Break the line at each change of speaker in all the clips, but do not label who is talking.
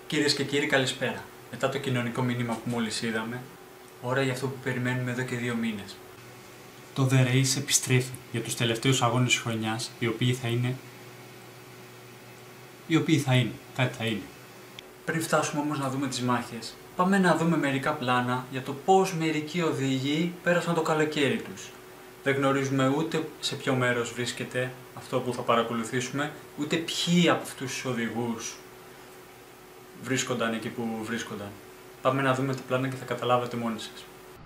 Κυρίες και κύριοι, καλησπέρα. Μετά το κοινωνικό μήνυμα που μόλις είδαμε, ώρα για αυτό που περιμένουμε εδώ και 2 μήνες. Το The Race επιστρέφει για τους τελευταίους αγώνες της χρονιάς, οι οποίοι θα είναι. Κάτι θα είναι. Πριν φτάσουμε όμως να δούμε τις μάχες, πάμε να δούμε μερικά πλάνα για το πώς μερικοί οδηγοί πέρασαν το καλοκαίρι τους. Δεν γνωρίζουμε ούτε σε ποιο μέρος βρίσκεται αυτό που θα παρακολουθήσουμε, ούτε ποιοι από αυτούς τους οδηγούς βρίσκονταν εκεί που βρίσκονταν. Πάμε να δούμε τα πλάνα και θα καταλάβετε μόνοι σας.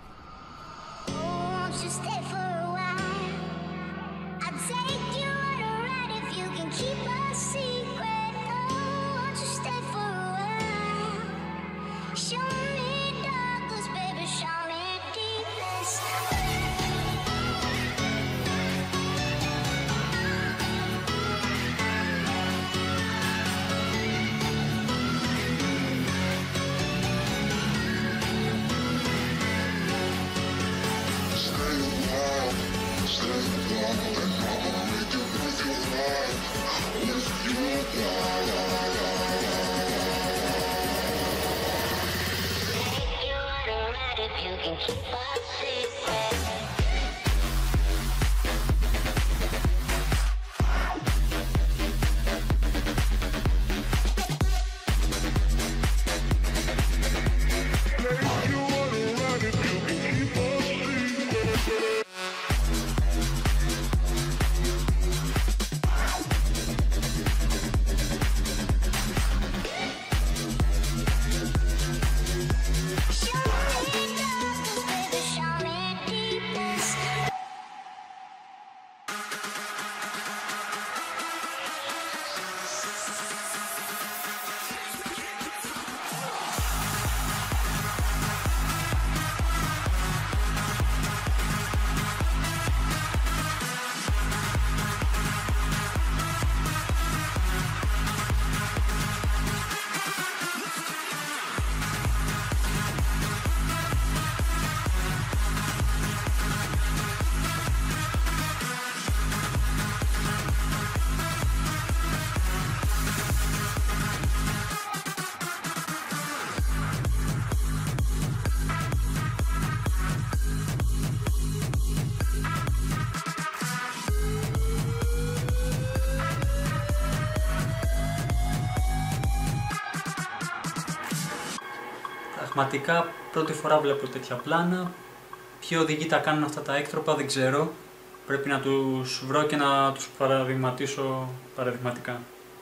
Πραγματικά πρώτη φορά βλέπω τέτοια πλάνα. Ποιοι οδηγοί τα κάνουν αυτά τα έκτροπα δεν ξέρω. Πρέπει να τους βρω και να τους παραδειγματίσω παραδειγματικά.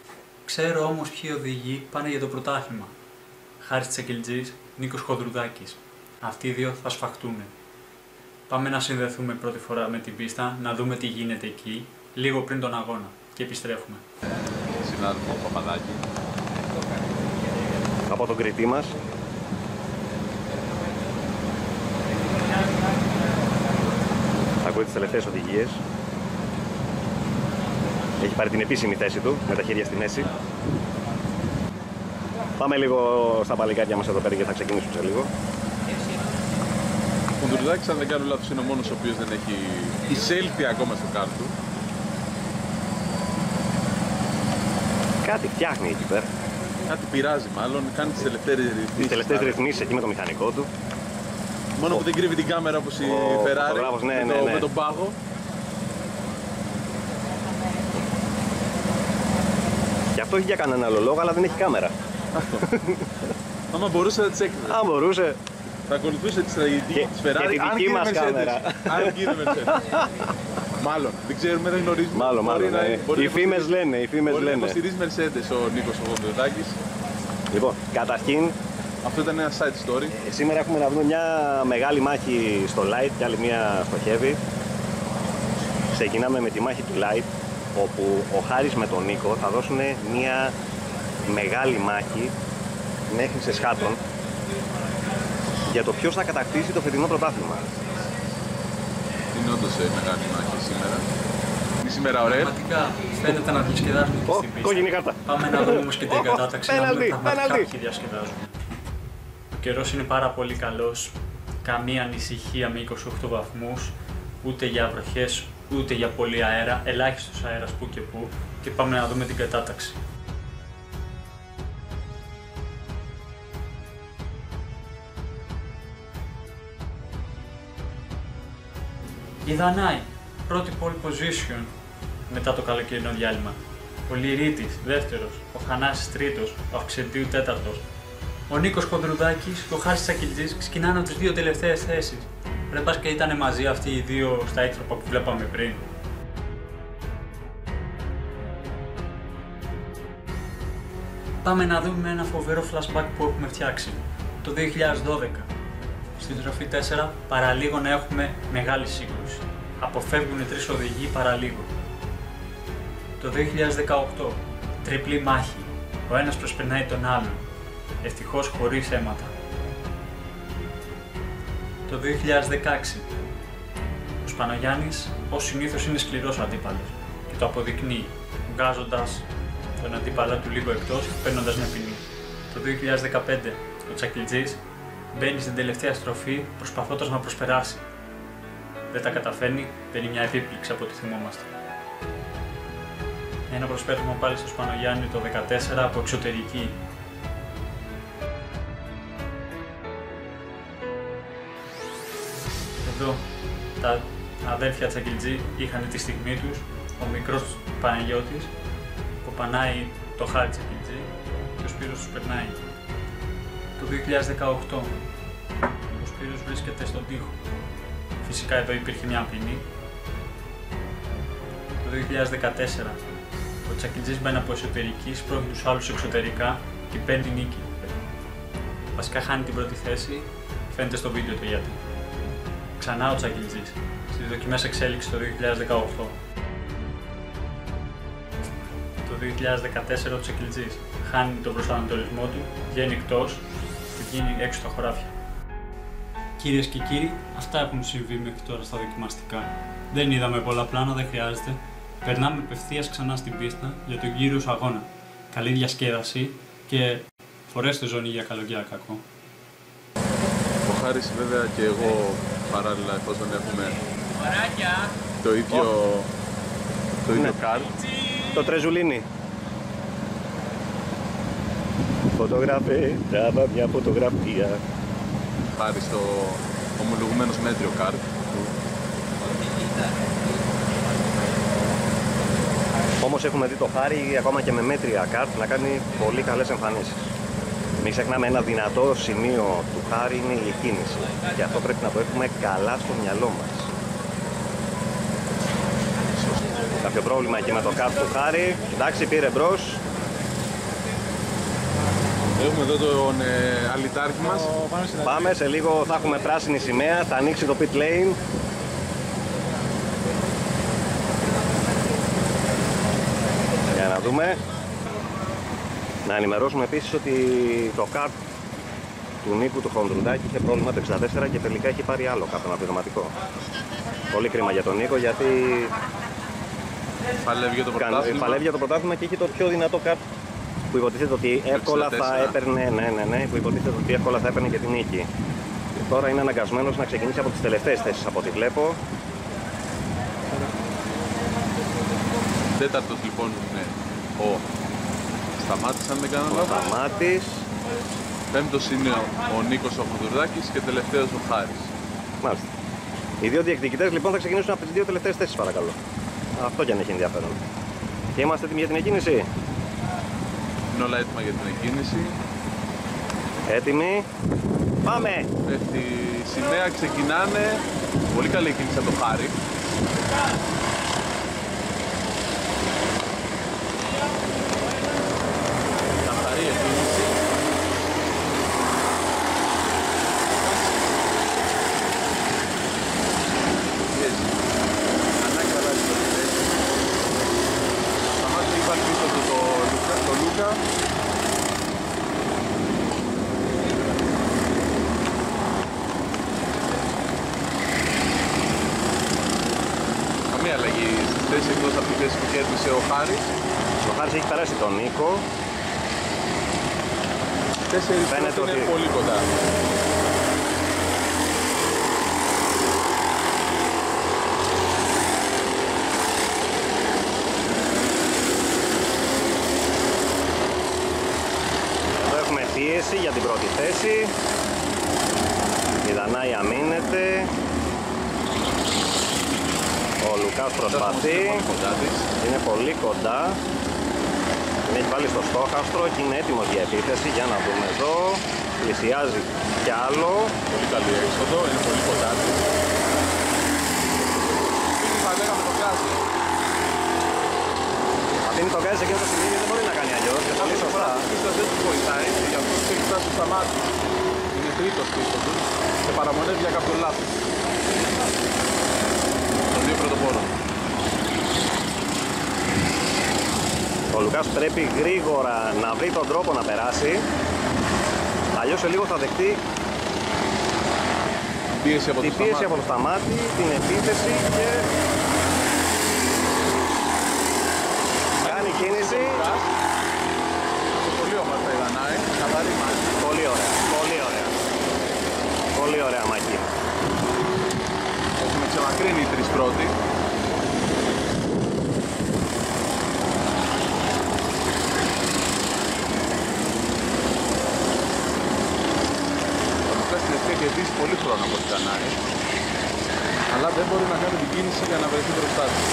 Ξέρω όμως ποιοι οδηγοί πάνε για το πρωτάθλημα. Χάρης Τσεκελτζής, Νίκος Χοδρουδάκης. Αυτοί οι δύο θα σφαχτούν. Πάμε να συνδεθούμε πρώτη φορά με την πίστα, να δούμε τι γίνεται εκεί, λίγο πριν τον αγώνα. Και επιστρέφουμε.
Συνάδελφο Παπαδάκη.
Από τον κριτή μας. Ακούει τις τελευταίες οδηγίες. Έχει πάρει την επίσημη θέση του, με τα χέρια στη μέση. Πάμε λίγο στα παλικάρια μας εδώ πέρα και θα ξεκινήσουμε σε λίγο.
Ο Χοντρουδάκης, αν δεν κάνω λάθος, είναι ο μόνος ο οποίος δεν έχει εισέλθει ακόμα στο κάρ του.
Κάτι φτιάχνει εκεί πέρα.
Κάτι πειράζει μάλλον, κάνει τις τελευταίες
ρυθμίσεις εκεί με το μηχανικό του.
Μόνο που δεν κρύβει την κάμερα όπως η Ferrari με τον πάγο.
Και αυτό έχει για κανένα άλλο λόγο, αλλά δεν έχει κάμερα.
Αυτό. Άμα μπορούσε να τις έκρυβε.
Αν μπορούσε.
Θα ακολουθούσε τη στρατηγική της Ferrari,
και τη δική μας κάμερα.
Αν γίνε Mercedes. Μάλλον, δεν ξέρουμε, δεν γνωρίζουμε.
Μάλλον. Οι φήμες λένε.
Μπορεί να υποστηρίζει Mercedes ο Νίκος ο Χοντρουδάκης.
Λοιπόν, καταρχήν.
Αυτό ήταν ένα side story.
Σήμερα έχουμε να δούμε μια μεγάλη μάχη στο Light και άλλη μια στο Heavy. Ξεκινάμε με τη μάχη του Light, όπου ο Χάρης με τον Νίκο θα δώσουν μια μεγάλη μάχη μέχρι σε σχάτων για το ποιος θα κατακτήσει το φετινό πρωτάθλημα.
Είναι όντως μεγάλη μάχη σήμερα. Είναι σήμερα ωραία.
Πραγματικά φαίνεται να διασκεδάζουμε και στην πίστα.
Κόκκινη κάρτα.
Πάμε να δούμε όμως και την κατάταξη, να δούμε πραγματικά ποιοι διασκεδάζουν. Ο καιρός είναι πάρα πολύ καλός, καμία ανησυχία με 28 βαθμούς, ούτε για βροχές, ούτε για πολύ αέρα, ελάχιστος αέρας που και που, και πάμε να δούμε την κατάταξη. Η Δανάη, πρώτη pole position μετά το καλοκαιρινό διάλειμμα. Ο Λυρίτης, δεύτερος. Ο Θανάσης, τρίτος. Ο Αυξεντίου, τέταρτος. Ο Νίκος Κοντρουδάκης και ο Χάρης Τσακιλτζής ξεκινάνε από τις δύο τελευταίες θέσεις. Ρε πας και ήταν μαζί αυτοί οι δύο στα έκτροπα που βλέπαμε πριν. Πάμε να δούμε ένα φοβερό flashback που έχουμε φτιάξει. Το 2012. Στην τροφή 4 παραλίγο να έχουμε μεγάλη σύγκρουση. Αποφεύγουν οι τρεις οδηγοί παραλίγο. Το 2018. Τριπλή μάχη. Ο ένας προσπερνάει τον άλλον. Ευτυχώς χωρίς αίματα. Το 2016. Ο Σπανογιάννης, ως συνήθως, είναι σκληρός αντίπαλος και το αποδεικνύει, βγάζοντας τον αντίπαλα του λίγο εκτός, παίρνοντας μια ποινή. Το 2015. Ο Τσακιλτζής μπαίνει στην τελευταία στροφή προσπαθώντας να προσπεράσει. Δεν τα καταφέρνει, παίρνει μια επίπληξη από ό,τι θυμόμαστε. Ένα προσπέρασμα πάλι στο Σπανογιάννη το 2014 από εξωτερική. Εδώ τα αδέρφια Τσακιλτζή είχαν τη στιγμή τους, ο μικρός Παναγιώτης που πανάει το Χάρη Τσακιλτζή και ο Σπύρος τους περνάει. Το 2018 ο Σπύρος βρίσκεται στον τοίχο. Φυσικά εδώ υπήρχε μια ποινή. Το 2014 ο Τσακιλτζής μπαίνει από εσωτερική, σπρώχνει τους άλλους εξωτερικά και παίρνει νίκη. Βασικά χάνει την πρώτη θέση, φαίνεται στο βίντεο το γιατί. Ξανά ο Τσακιλτζής, στις δοκιμές εξέλιξης το 2018. Το 2014 ο Τσακιλτζής χάνει τον προσανατολισμό του, βγαίνει εκτός και βγαίνει έξω στα χωράφια. Κυρίες και κύριοι, αυτά έχουν συμβεί μέχρι τώρα στα δοκιμαστικά. Δεν είδαμε πολλά πλάνα, δεν χρειάζεται. Περνάμε απευθείας ξανά στην πίστα για τον κύριο αγώνα. Καλή διασκέδαση και φορέστε ζώνη για καλό και κακό.
Ο Χάρης βέβαια και εγώ παράλληλα, εφόσον έχουμε το ίδιο κάρ.
Το Τρεζουλίνι. Φωτογράφε, τράβα μια φωτογραφία.
Χάρη στο ομολογουμένως μέτριο κάρ.
Όμως έχουμε δει το Χάρη ακόμα και με μέτρια κάρτ να κάνει πολύ καλές εμφανίσεις. Μην ξεχνάμε, ένα δυνατό σημείο του Χάρη είναι η εκκίνηση. Και αυτό πρέπει να το έχουμε καλά στο μυαλό μας. Κάποιο πρόβλημα εκεί με το κάρτ του Χάρη. Εντάξει, πήρε μπρος.
Έχουμε εδώ τον αλυτάρχη μας.
Πάμε, σε λίγο θα έχουμε πράσινη σημαία, θα ανοίξει το pit lane. Για να δούμε. Να ενημερώσουμε επίσης ότι το καρτ του Νίκου του Χοντρουδάκη είχε πρόβλημα το 64 και τελικά έχει πάρει άλλο καρτ αναπληρωματικό. Πολύ κρίμα για τον Νίκο, γιατί παλεύει για το πρωτάθλημα και έχει το πιο δυνατό καρτ που υποτίθεται ότι εύκολα θα έπαιρνε, που υποτίθεται ότι εύκολα θα έπαιρνε και την νίκη. Και τώρα είναι αναγκασμένος να ξεκινήσει από τις τελευταίες θέσεις από ό,τι βλέπω.
Τέταρτος λοιπόν είναι ο Σταμάτης, αν δεν κάνω λάθος.
Ο Σταμάτης.
Πέμπτος είναι ο Νίκος ο Χοντρουδάκης και τελευταίος ο Χάρης.
Μάλιστα. Οι δύο διεκδικητές λοιπόν θα ξεκινήσουν από τις δύο τελευταίες θέσεις, παρακαλώ. Αυτό κι αν έχει ενδιαφέρον. Και είμαστε έτοιμοι για την εκκίνηση.
Είναι όλα έτοιμα για την εκκίνηση.
Έτοιμοι. Πάμε!
Πέφτει η σημαία, ξεκινάνε. Πολύ καλή εκκίνηση από το Χάρη. Καθαρή εκκίνηση. Σταμάτησε, υπάρχει πίσω του το Λούκα. Καμία αλλαγή στις θέσεις εκτός από τη θέση που κέρδισε ο Χάρης.
Ο Χάρης έχει περάσει τον Νίκο.
Τέσσερις
Φαίνεται
είναι
ότι
πολύ κοντά.
Εδώ έχουμε πίεση για την πρώτη θέση. Η Δανάη αμήνεται. Ο Λουκάς προσπαθεί, είναι πολύ κοντά. Την έχει βάλει στο στόχαστρο και είναι έτοιμος για επίθεση. Για να δούμε εδώ. Πλησιάζει κι άλλο.
Πολύ καλή έξοδο, είναι πολύ κοντά. Θα λέγαμε το γκάζι.
Αφήνει το γκάζι σε εκείνο το σημείο, δεν μπορεί να κάνει αλλιώς. Και πολύ σωστά.
Ο Πίστας δεν του βοηθάει και γι' αυτό του έχει φτάσει στα μάτια. Είναι τρίτος πίσω του και παραμονεύει για κάποιο λάθος. Των δύο πρωτοπόρων.
Ο Λουκάς πρέπει γρήγορα να βρει τον τρόπο να περάσει. Αλλιώς σε λίγο θα δεχτεί την πίεση από το σταμάτη, την επίθεση και κάνει κίνηση.
Πολύ όμορφα η Δανάη, καθαρή μάχη.
Πολύ ωραία, πολύ ωραία. Πολύ ωραία μάχη.
Έχουμε ξεμακρύνει οι τρεις πρώτοι. Στην ευθεία κερδίσει πολύ χρόνο από την Δανάη, αλλά δεν μπορεί να κάνει την κίνηση για να βρεθεί μπροστά του.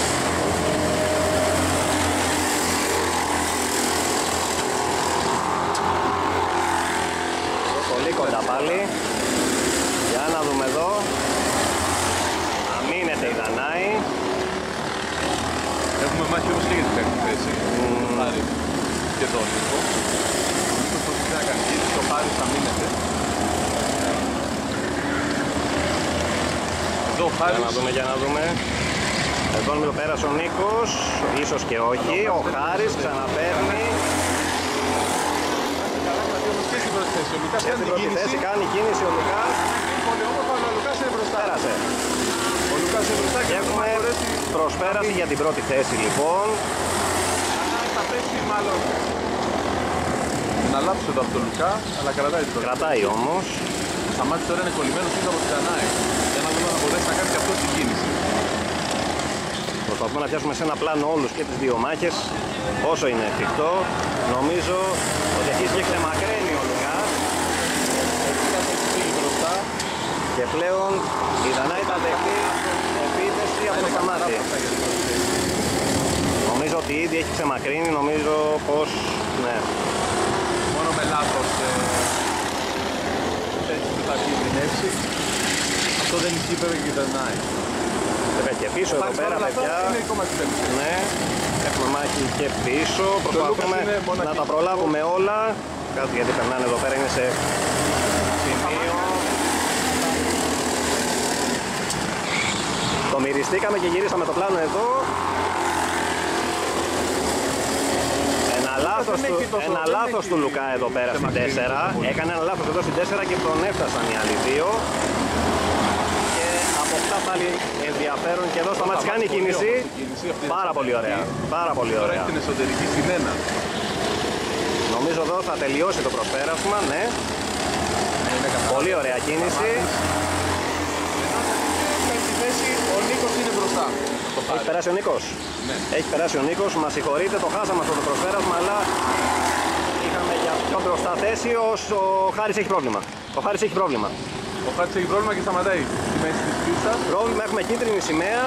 Πολύ κοντά πάλι. Για να δούμε εδώ. Αμήνεται η Δανάη.
Έχουμε μάχη όμως και για την πέμπτη θέση. Το Χάρη και τον Νίκο. Ο Νίκος προσπαθεί να κάνει κίνηση, το Χάρη θα μείνεται. Εδώ ο Χάρης...
Για να δούμε. Εδώ νομίζω πέρασε ο Νίκος, ίσως και όχι. Ο Χάρης ξαναπαίρνει.
Και στην πρώτη θέση. Ο Λουκάς
Και στην πρώτη θέση κάνει κίνηση ο Λουκάς.
Πολύ όμορφα, αλλά ο Λουκάς είναι μπροστά.
Πέρασε.
Ο Λουκάς είναι μπροστά
Και έχουμε προσπέραση για την πρώτη θέση λοιπόν.
θα πέσει μάλλον. Ένα λάθος εδώ από τον Λουκά, αλλά κρατάει την πρώτη.
Κρατάει όμως.
Στα μάτια τώρα είναι κολλημένος πίσω από την Δανάη. Για να δούμε αν μπορέσει να κάνει και αυτό την κίνηση.
Προσπαθούμε να πιάσουμε σε ένα πλάνο όλους και τις δύο μάχες όσο είναι εφικτό. Νομίζω ότι αρχίζει και ξεμακραίνει ο Λουκάς. Και πλέον η Δανάη θα δεχτεί επίθεση από το σταμάτη. Νομίζω ότι ήδη έχει ξεμακρύνει, νομίζω πως ναι.
Μόνο με λάθος έτσι που θα κινδυνεύσει. Αυτό δεν ισχύει βέβαια και η Δανάη.
Βέβαια και πίσω εδώ πέρα παιδιά. Ναι, έχουμε μάχη και πίσω. Προσπαθούμε να τα προλάβουμε όλα. Κάτι γιατί περνάνε εδώ πέρα, είναι σε σημείο. Το μυριστήκαμε και γυρίσαμε το πλάνο εδώ. Ένα λάθος του Λουκά εδώ πέρα στην 4. Έκανε ένα λάθος εδώ στην 4 και τον έφτασαν οι άλλοι δύο. Και από αυτά πάλι ενδιαφέρον και εδώ σταμάτησε κάνει κίνηση. Πάρα πολύ ωραία. Πάρα πολύ
Τώρα
ωραία.
έχει την εσωτερική στην 1.
Νομίζω εδώ θα τελειώσει το προσπέρασμα, ναι. Πολύ ωραία κίνηση.
Στη θέση ο Νίκος είναι μπροστά.
Έχει περάσει ο Νίκος.
Ναι.
Έχει περάσει ο Νίκος, μας συγχωρείτε, το χάσαμε αυτό το προσπέρασμα, αλλά είχαμε για πιο μπροστά θέση, ο Χάρης έχει πρόβλημα. Ο Χάρης έχει πρόβλημα.
Ο Χάρης έχει πρόβλημα και σταματάει στη μέση της πίστας.
Πρόβλημα, έχουμε κίτρινη σημαία.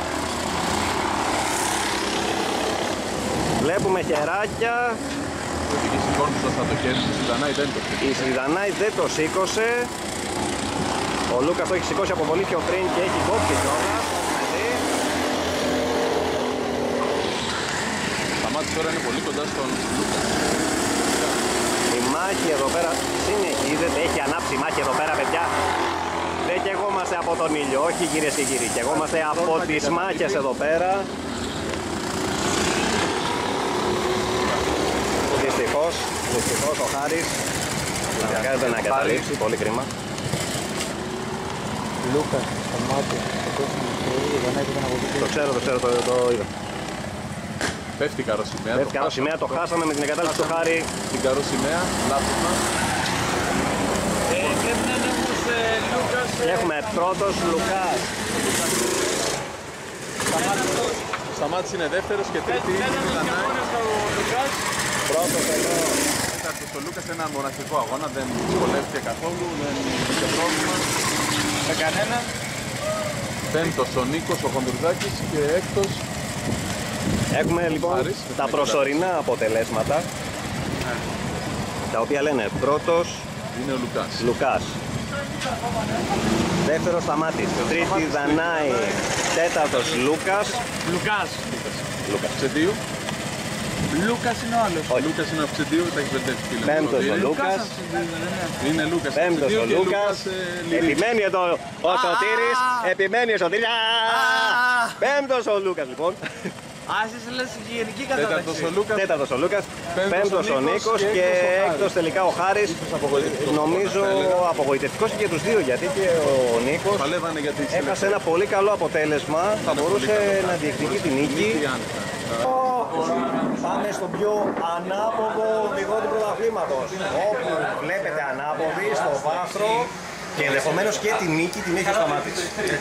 Βλέπουμε χεράκια.
Ότι και σηκώνει σωστά το χέρι του, η Δανάη δεν το σήκωσε.
Η Σιδανάη δεν το σήκωσε. Ο Λούκας το έχει σηκώσει από πολύ πιο πριν και έχει κόψει κιόλας.
Τα μάτια τώρα είναι πολύ κοντά στον Λούκα.
Η μάχη εδώ πέρα συνεχίζεται, έχει ανάψει η μάχη εδώ πέρα παιδιά. Δεν καιγόμαστε από τον ήλιο, όχι κυρίες και κύριοι, καιγόμαστε από τις μάχες εδώ πέρα. Δυστυχώς ο Χάρης αναγκάζεται να εγκαταλείψει, πολύ κρίμα.
Λούκα, στα μάτια,
Το ξέρω, το είδα.
Πέφτει η καροσημαία.
Πέφτει η καροσημαία, το χάσαμε με την εγκατάλειψη του Χάρη.
Την καροσημαία, λάθος μας.
Και έχουμε πρώτος Λουκάς.
Σταμάτης είναι δεύτερος και τρίτη είναι η Δανάη.
Πρώτος εδώ.
Τέταρτος ο Λούκας, ένα μοναχικό αγώνα, δεν δυσκολεύτηκε καθόλου, δεν είχε πρόβλημα.
Με κανένα.
Πέμπτος ο Νίκος, ο Χοντρουδάκης και έκτος.
Έχουμε λοιπόν
Άρης,
τα προσωρινά αποτελέσματα, τα οποία λένε πρώτος
είναι ο Λουκάς.
Λουκάς, δεύτερος Σταμάτης, τρίτη Δανάη, τέταρτος Λούκας.
Λουκάς.
Ψεντίου.
Λούκας είναι ο άλλος.
Όχι.
Λούκας είναι ο Ψεντίου, τα έχει μπερδέψει.
Πέμπτος ο Λούκας.
Είναι Λούκας.
Πέμπτος
Ψεντίου
ο
και
Λούκας.
Λυρής.
Επιμένει εδώ ο Σωτήρης. Επιμένει ο Σωτήρης. Πέμπτος ο Λούκας λοιπόν.
Εσείς λες γενική
Τέταρτος
κατάταξη.
ο Λούκας.
Τέταρτος ο Λούκας.
Πέμπτος
Πέμπτος ο
ο
Νίκος
Νίκος
και
και έκτος ο
έκτος τελικά ο Χάρης.
απογοητευτικός,
Νομίζω
θα έλεγα.
απογοητευτικός και για τους δύο, γιατί και ο Νίκος
Παλεύανε για τις
έχασε ένα πολύ καλό αποτέλεσμα. Θα μπορούσε να διεκδικεί την νίκη. Πάμε στο πιο ανάποδο οδηγό του πρωταθλήματος, όπου βλέπετε ανάποδη στο βάθρο και ενδεχομένως και τη νίκη την έχει ο Σταμάτης.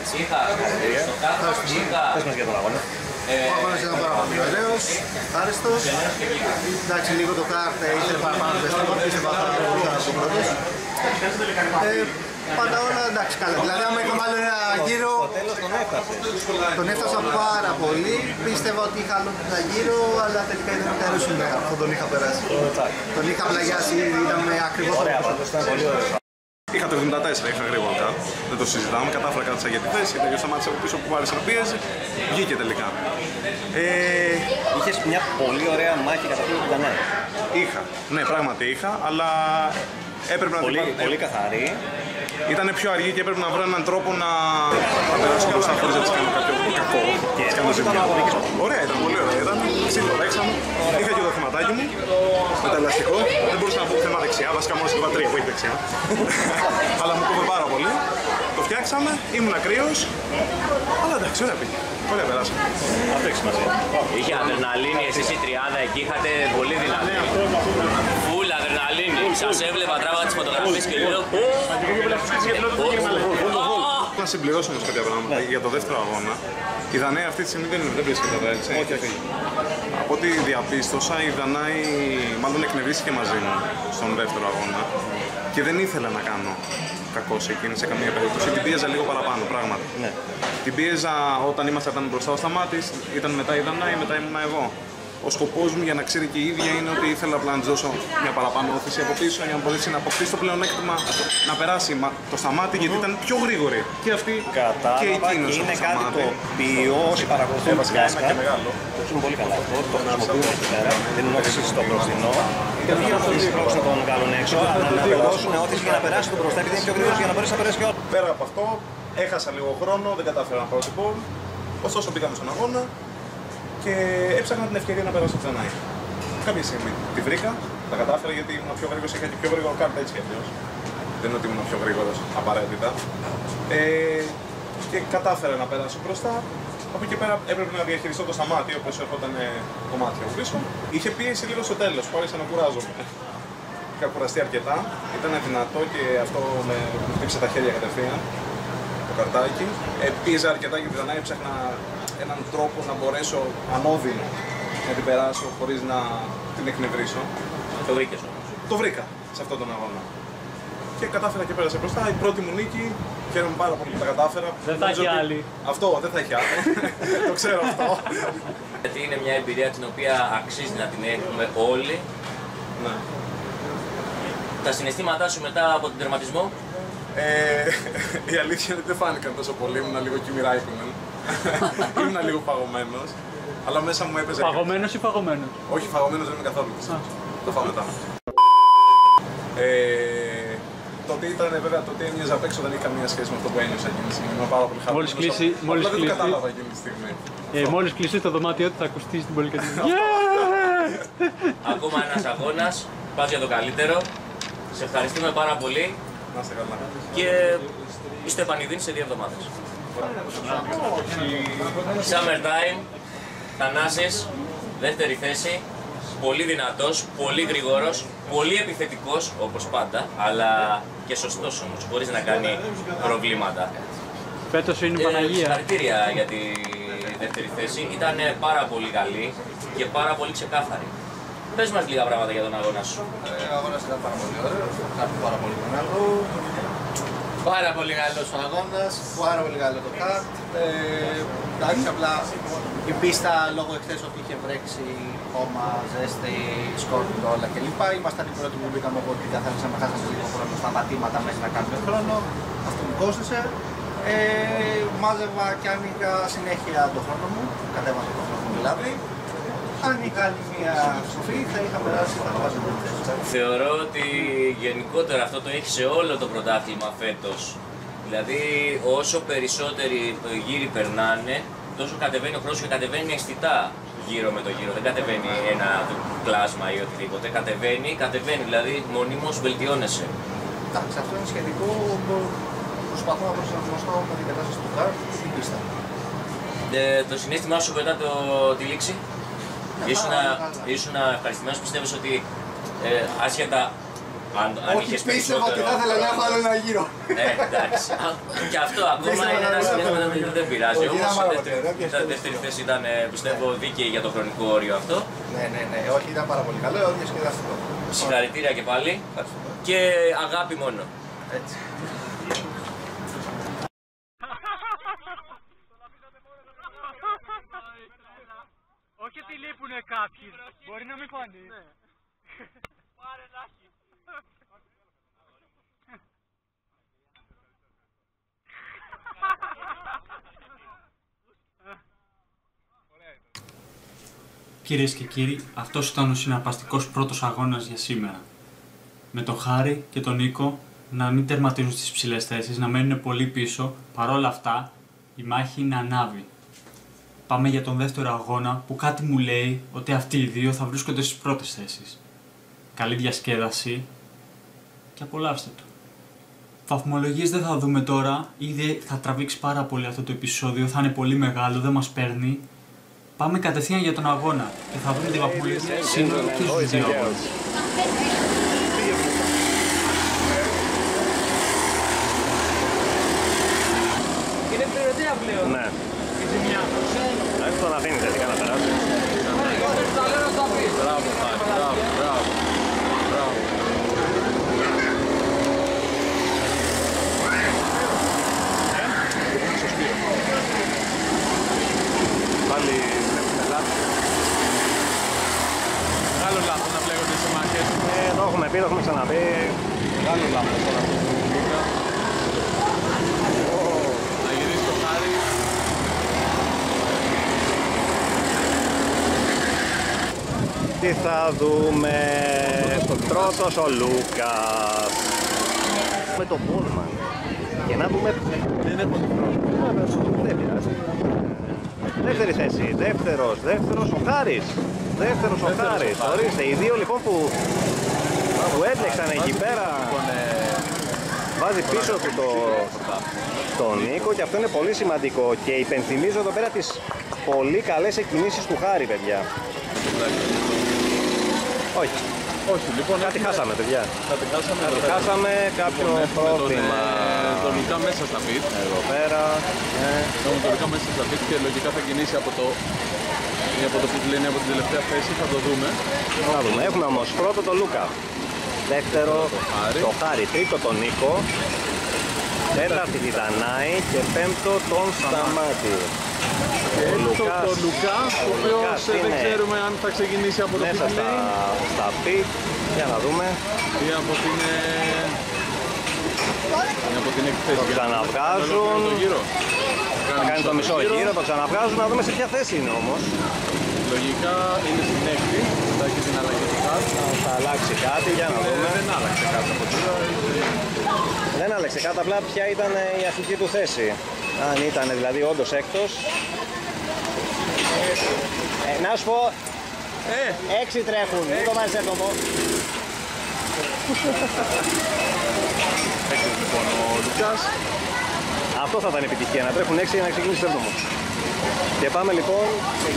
Πες μας για τον αγώνα.
Ο αγώνας ήταν πάρα πολύ ωραίος, ευχάριστος. Εντάξει, λίγο το κάρτ ήθελε παραπάνω δεστήμα, πίστευα θα ήταν στο πρώτος. Πάντα όλα εντάξει καλά. Δηλαδή, άμα είχαμε άλλο ένα γύρο,
Στο τέλος τον έφτασες.
τον έφτασα πάρα πολύ. Πίστευα ότι είχα άλλο ένα γύρο, αλλά τελικά ήταν ο καλύτερος σήμερα. Αυτό τον είχα περάσει. Τον είχα πλαγιάσει, ήταν ακριβώς
Ωραία,
όπως
πάντως ήταν πολύ ωραίο.
Είχα το 74, είχα γρήγορα κάτω. Δεν το συζητάμε. Κατάφερα κάτσα για τη θέση. Τελείω σταμάτησε από πίσω που άρεσε να πίεζε. Βγήκε τελικά.
Είχες μια πολύ ωραία μάχη κατά την Δανάη.
Είχα. Ναι, πράγματι είχα, αλλά έπρεπε να
Πολύ,
την
πολύ καθαρή.
Ήταν πιο αργή και έπρεπε να βρω έναν τρόπο να περάσω μπροστά χωρίς να της κάνω κάποιο κακό.
Και
Της κάνω
πώς ήταν
ζημιά.
ο αγώνας?
Ωραία, ήταν πολύ ωραία. Ήταν ξύλο, παίξαμε. Είχα και το θεματάκι μου με το ελαστικό. Δεν μπορούσα να πω θέμα δεξιά, βασικά μόνο στην πατρία που έχει δεξιά. Αλλά μου κόβε πάρα πολύ. Το φτιάξαμε, ήμουν κρύος. Αλλά εντάξει, ωραία πήγε. Ωραία περάσαμε.
Αυτό έχει σημασία.
Είχε αδερναλίνη, εσείς οι τριάδα εκεί είχατε πολύ δυνατή. Φουλ αδερναλίνη. Σας έβλεπα, τράβα τις φωτογραφίες και λέω
Να συμπληρώσω όμως κάποια πράγματα για το δεύτερο αγώνα. Η Δανάη αυτή τη στιγμή δεν βρίσκεται εδώ, έτσι. Όχι. Από ό,τι διαπίστωσα, η Δανάη μάλλον εκνευρίστηκε μαζί μου στον δεύτερο αγώνα και δεν ήθελα να κάνω κακό σε εκείνη σε καμία περίπτωση. Την πίεζα λίγο παραπάνω, πράγματι.
Ναι.
Την πίεζα όταν ήμασταν μπροστά ο Σταμάτης, ήταν μετά η Δανάη, μετά ήμουν εγώ. Ο σκοπός μου, για να ξέρει και η ίδια, είναι ότι ήθελα απλά να της δώσω μια παραπάνω όθηση από πίσω για να μπορέσει να αποκτήσει το πλεονέκτημα να περάσει το Σταμάτη, γιατί ήταν πιο γρήγορη και αυτή και
Κατάλαβα,
εκείνος.
και είναι
ο
κάτι το
Σταμάτη.
οποίο όσοι παρακολουθούν
Έβασε
την
ένα και μεγάλο.
το ξέρουν πολύ καλά αυτό, το χρησιμοποιούν εκεί πέρα, δίνουν όθηση στο μπροστινό και όχι για να τον σπρώξουν τον κάνουν έξω, αλλά να δώσουν όθηση για να περάσει τον μπροστά, επειδή είναι πιο γρήγορος για να μπορέσει να περάσει και όλα.
Πέρα από αυτό, έχασα λίγο χρόνο, δεν κατάφερα να πάρω την πόλη. Ωστόσο, μπήκαμε στον αγώνα και έψαχνα την ευκαιρία να περάσω τη Δανάη. Κάποια στιγμή τη βρήκα, τα κατάφερα γιατί ήμουν πιο γρήγορος, είχα και πιο γρήγορο κάρτα έτσι κι αλλιώς. Δεν είναι ότι ήμουν πιο γρήγορος απαραίτητα. Και κατάφερα να περάσω μπροστά. Από εκεί πέρα έπρεπε να διαχειριστώ το Σταμάτη, όπως έρχονταν κομμάτια από πίσω. Είχε πίεση λίγο στο τέλος, που άρχισα να κουράζομαι. Είχα κουραστεί αρκετά, ήταν δυνατό και αυτό με χτύπησε τα χέρια κατευθείαν, το καρτάκι. Πίεζα αρκετά γιατί δεν έψαχνα έναν τρόπο να μπορέσω ανώδυνα να την περάσω χωρίς να την εκνευρίσω.
το βρήκες όμως.
Το βρήκα σε αυτόν τον αγώνα. Και κατάφερα και πέρασα μπροστά. Η πρώτη μου νίκη, χαίρομαι πάρα πολύ που τα κατάφερα.
Δεν θα
Νομίζω
έχει
ότι-
άλλη.
Αυτό, δεν θα έχει άλλη. Το ξέρω αυτό.
Γιατί είναι μια εμπειρία την οποία αξίζει να την έχουμε όλοι.
Ναι.
Τα συναισθήματά σου μετά από τον τερματισμό.
Η αλήθεια είναι ότι δεν φάνηκαν τόσο πολύ, ήμουν λίγο Kimi Räikkönen. Ήμουν λίγο παγωμένος, αλλά μέσα μου έπαιζε.
Παγωμένος ή παγωμένος?
Όχι, παγωμένος δεν είμαι καθόλου. Το φάω μετά. Τότε ήταν βέβαια, τότε έμοιαζα απ' έξω, δεν είχε καμία σχέση με αυτό που ένιωσα εκείνη τη στιγμή. Ήμουν πάρα πολύ χαρούμενος.
Μόλις
Απλά δεν το
κλείσει-
κατάλαβα εκείνη τη στιγμή.
Μόλις κλείσει το δωμάτιό του θα ακουστεί στην πολυκατοικία.
Ακόμα ένας αγώνας. Πας για το καλύτερο. Σε ευχαριστούμε πάρα πολύ
Να είστε καλά.
και είστε επανειδήν σε 2 εβδομάδες. Summertime, Θανάσης, δεύτερη θέση. Πολύ δυνατός, πολύ γρήγορος, πολύ επιθετικός όπως πάντα, αλλά και σωστός όμως, χωρίς να κάνει προβλήματα.
Φέτος είναι η Παναγία.
Συγχαρητήρια για τη δεύτερη θέση. Ήταν πάρα πολύ καλή και πάρα πολύ ξεκάθαρη. Πες μας λίγα πράγματα για τον αγώνα σου.
Ο αγώνας ήταν πάρα πολύ ωραίος, κάτι πάρα πολύ μεγάλο. Πάρα πολύ καλός ο αγώνας, πάρα πολύ καλό το καρτ. Εντάξει, απλά η πίστα λόγω εχθές ότι είχε βρέξει χώμα, ζέστη, σκόρπιτο, όλα κλπ. Ήμασταν οι πρώτοι που μπήκαμε, οπότε δεν θέλαμε να χάσουμε λίγο χρόνο στα πατήματα μέχρι να κάνουμε χρόνο. Αυτό μου κόστησε. Μάζευα και άνοιγα συνέχεια τον χρόνο μου, κατέβαζα τον χρόνο μου δηλαδή. Αν είχα άλλη μια σοφή θα είχα περάσει τα βάζα την θέση.
Θεωρώ ότι γενικότερα αυτό το έχει σε όλο το πρωτάθλημα φέτος. Δηλαδή όσο περισσότεροι γύροι περνάνε, τόσο κατεβαίνει ο χρόνος και κατεβαίνει αισθητά γύρω με το γύρο. Δεν κατεβαίνει ένα κλάσμα ή οτιδήποτε. Κατεβαίνει, δηλαδή μονίμως βελτιώνεσαι.
Εντάξει, αυτό είναι σχετικό. Προσπαθώ να προσαρμοστώ με την κατάσταση του καρτ και την πίστα.
Το συναίσθημά σου μετά τη λήξη, ήσουν ευχαριστημένος, πιστεύεις ότι άσχετα αν είχες περισσότερο...
Πίστευα ότι θα ήθελα να έχω άλλο ένα γύρο.
Εντάξει, και αυτό ακόμα είναι ένα συνέστημα που δεν πειράζει, όμως η δεύτερη θέση ήταν, πιστεύω, δίκαιη για το χρονικό όριο αυτό.
Ναι, όχι, ήταν πάρα πολύ καλό, διασκεδαστικό.
Συγχαρητήρια και πάλι και αγάπη μόνο.
Έτσι.
Όχι ότι λείπουνε κάποιοι, μπορεί να μην φανεί. Πάρε λάχη.
Κυρίες και κύριοι, αυτός ήταν ο συναρπαστικός πρώτος αγώνας για σήμερα. Με τον Χάρη και τον Νίκο να μην τερματίζουν στις ψηλές θέσεις, να μένουν πολύ πίσω, παρόλα αυτά η μάχη είναι ανάβη. Πάμε για τον δεύτερο αγώνα που κάτι μου λέει ότι αυτοί οι δύο θα βρίσκονται στις πρώτες θέσεις. Καλή διασκέδαση και απολαύστε το. Βαθμολογίες δεν θα δούμε τώρα, ήδη θα τραβήξει πάρα πολύ αυτό το επεισόδιο, θα είναι πολύ μεγάλο, δεν μας παίρνει. Πάμε κατευθείαν για τον αγώνα και θα δούμε τη βαθμολογία σύνολο και στους δύο αγώνες.
Είναι περιοδία πλέον.
Ναι. Όχι τον αφήνεις τελικά να περάσει.
Μπράβο, μπράβο. Πάλι βλέπουμε λάθος. Μεγάλο λάθος να πλέγονται σε μάχες.
Το έχουμε πει, το έχουμε ξαναπεί.
Μεγάλο λάθος τώρα από τον Λούκα. Να γυρίσει το Χάρη.
Τι θα δούμε πρώτος ο Λούκας με τον Μπόλμαν και να δούμε
Δεν έχω την
δεν πειράζει. Δεύτερη θέση, δεύτερος ο Χάρης. Δεύτερος ο Χάρης, ορίστε, οι δύο λοιπόν που έτρεξαν εκεί πέρα βάζει πίσω του τον Νίκο και αυτό είναι πολύ σημαντικό και υπενθυμίζω εδώ πέρα τις πολύ καλές εκκινήσεις του Χάρη, παιδιά. Όχι.
Όχι, λοιπόν,
Κάτι χάσαμε, παιδιά. Χάσαμε κάποιο πρόβλημα.
Το Λουκά μέσα στα πιτ.
Εδώ πέρα.
Το Λουκά μέσα στα πιτ και λογικά θα κινήσει από το pit lane, από την τελευταία θέση, θα το δούμε.
Να δούμε. Έχουμε όμως πρώτο το Λούκα. Δεύτερο το Χάρη. Τρίτο τον Νίκο. Τέταρτη τη Δανάη και πέμπτο τον Σταμάτη.
Το Λουκά, ο οποίος δεν ξέρουμε αν θα ξεκινήσει από το pit
μέσα
lane
στα pit. Για να δούμε.
ή από την εκθέση.
Το ξαναβγάζουν. Θα κάνει το μισό γύρο, το ξαναβγάζουν. Να δούμε σε ποια θέση είναι όμως.
Λογικά είναι στην έκτη, θα έχει την αλλαγή του κάτω.
Θα αλλάξει κάτι, για να δούμε.
Δεν άλλαξε κάτι από τώρα.
Δεν άλλαξε κάτι, απλά ποια ήταν η αρχική του θέση. Αν ήταν δηλαδή όντως έκτος. Να σου πω, 6 τρέχουν, μην το βάζεις έτομο.
Έχει λοιπόν ο Λουκάς.
Αυτό θα ήταν επιτυχία, να τρέχουν 6 για να ξεκινήσει το έτομο. Και πάμε λοιπόν,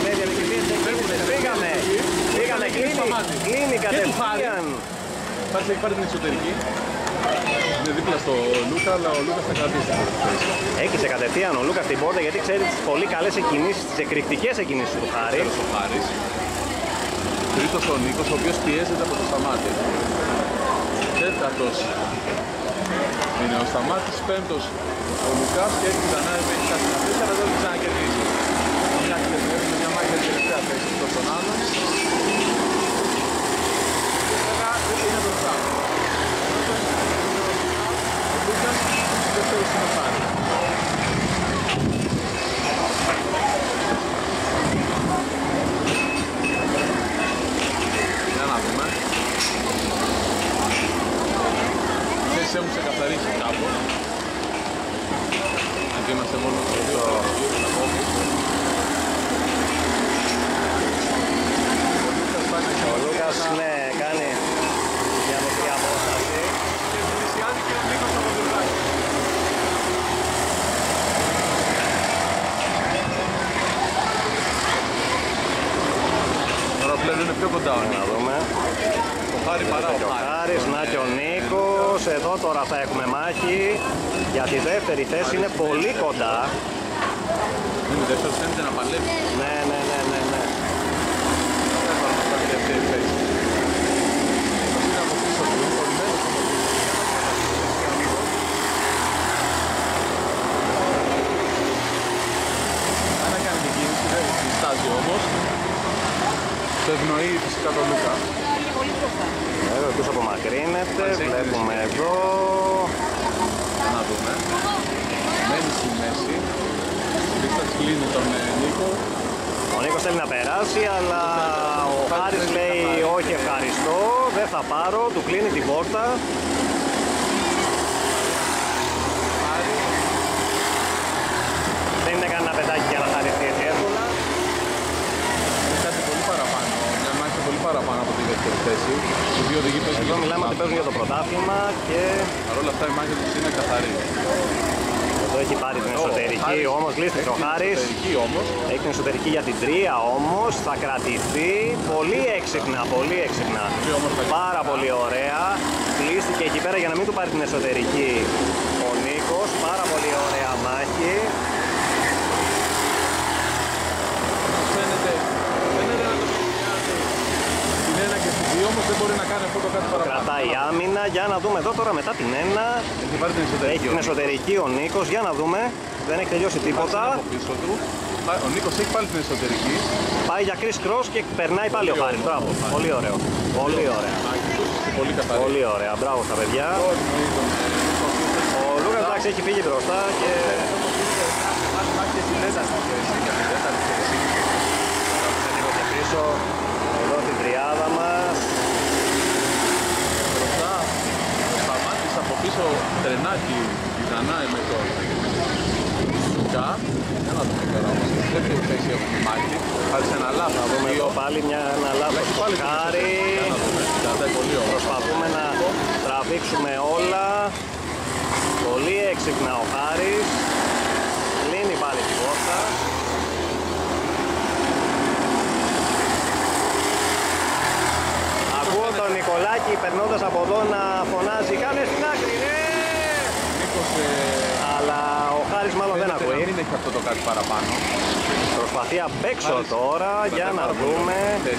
πήγαμε, κλείνει κατευθείαν.
Έχει πάρει την εξωτερική. Είναι δίπλα στο Λούκα, αλλά ο Λούκας θα κρατήσει.
Έκλεισε κατευθείαν ο Λούκας την πόρτα γιατί ξέρει τις πολύ καλές εκκινήσεις, τις εκρηκτικές εκκινήσεις του Χάρη.
Ο Χάρης. Τρίτος ο Νίκος, ο οποίος πιέζεται από το Σταμάτη. Τέταρτος Είναι ο Σταμάτης πέμπτος, ο Λουκάς και έτσι τα νέα έχει κάτι να θέσει, αλλά δεν έχει ξανακερδίσει. Έχουμε μια μάχη για την τελευταία θέση προς τον άλλο. Βέβαια είναι μπροστά. Ο Λούκας δεύτερος είναι ο Χάρης. Για να δούμε. Θέσεις έχουν ξεκαθαρίσει κάπως. Γιατί είμαστε μόνο στο δύο ακόμη.
Ο Λούκας ναι, κάνει μια μικρή απόσταση.
Τώρα πλέον είναι πιο κοντά ο
Να δούμε.
Το Χάρη παρά ο
Χάρης, να και ο Νίκος. Εδώ τώρα θα έχουμε μάχη. Για τη δεύτερη θέση είναι πολύ κοντά.
Είναι δεύτερος, φαίνεται να παλεύει.
Ναι.
Δεν θα μας πάρει δεύτερη θέση. Είναι από πίσω του, χωρισμένος από πίσω. Αν έκανε την κίνηση, δεν διστάζει όμως. Το ευνοεί φυσικά τον Λούκα.
Εδώ εκτός απομακρύνεται, βλέπουμε εδώ.
Να δούμε. Μένει στη μέση. Δίστας κλείνει τον Νίκο.
Ο Νίκος θέλει να περάσει, αλλά ο Χάρης λέει όχι ευχαριστώ, δεν θα πάρω, του κλείνει την πόρτα. Δεν είναι κανένα παιδάκι για να χαριστεί έτσι εύκολα.
Είναι κάτι πολύ παραπάνω. Μια μάχη πολύ παραπάνω από τη δεύτερη θέση. Οι δύο οδηγοί παίζουν.
Εδώ μιλάμε ότι παίζουν για το πρωτάθλημα και
Παρ' όλα αυτά η μάχη τους είναι καθαρή.
εδώ έχει πάρει την εσωτερική όμως, λύστηκε ο Χάρης. Έχει την εσωτερική για την 3 όμως, θα κρατηθεί πολύ έξυπνα, πάρα πολύ ωραία. Κλείστηκε εκεί πέρα για να μην του πάρει την εσωτερική ο Νίκος, πάρα πολύ ωραία μάχη.
Φαίνεται να το συνδυάζει την 1 και την 2, όμως δεν μπορεί να κάνει αυτό το κάτι παραπάνω.
Κρατάει άμυνα, για να δούμε εδώ τώρα μετά την 1.
Έχει πάρει την εσωτερική.
Έχει την εσωτερική ο Νίκος, για να δούμε. Δεν έχει τελειώσει τίποτα.
Από πίσω του. Ο Νίκος έχει πάλι την εσωτερική.
Πάει για Chris Cross και περνάει πάλι ο Χάρης. Μπράβο. Πολύ ωραίο. Πολύ ωραία.
Πολύ καθαρή.
Πολύ ωραία. Μπράβο στα παιδιά. Ο Λούκας εντάξει έχει φύγει μπροστά και... Λίγο και πίσω. Εδώ την τριάδα μας.
Μπροστά ο Σταμάτης από πίσω τρενάκι πιθανά με το Λουκά. Για να δούμε τώρα όμως. Δεύτερη θέση έχουμε μάχη. Χάρης ένα λάθος.
Θα δούμε εδώ πάλι ένα λάθος του Χάρη. Προσπαθούμε να τραβήξουμε όλα. Πολύ έξυπνα ο Χάρης. Κλείνει πάλι την πόρτα. Ακούω τον Νικολάκη περνώντας από εδώ να φωνάζει «Κάνε στην άκρη, ναι!» Αλλά ο Χάρης μάλλον δεν ακούει.
Δεν έχει αυτό το κάτι παραπάνω.
Προσπαθεί απ' έξω τώρα, για να δούμε.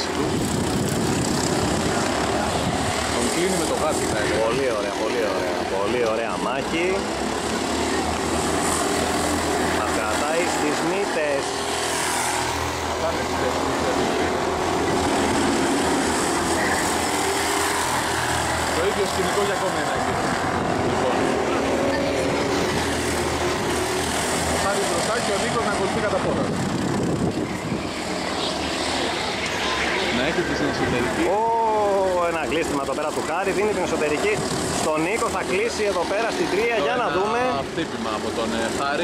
Τον κλείνει με το γάτι θα έλεγα.
Πολύ ωραία, πολύ ωραία μάχη. Μας κρατάει στις μύτες.
Το ίδιο σκηνικό για ακόμη ένα εκεί. Λοιπόν. Ο Χάρης μπροστά και ο Νίκος να ακολουθεί κατά πόδα. Να έχει την εσωτερική.
Ένα κλείστημα εδώ πέρα του Χάρη, δίνει την εσωτερική στον Νίκο, θα κλείσει εδώ πέρα στην 3, για να δούμε.
Ένα χτύπημα από τον Χάρη.